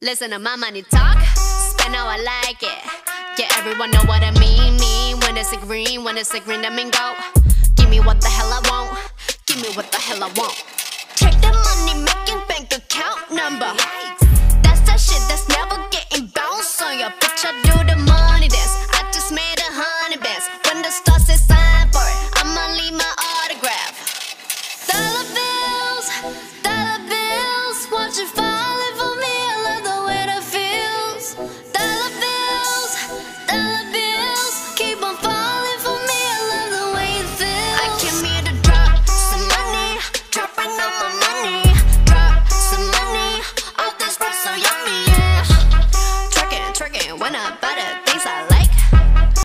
Listen to my money talk, spend how I like it. Yeah, everyone know what I mean. When it's a green, that mean go. Give me what the hell I want. Give me what the hell I want.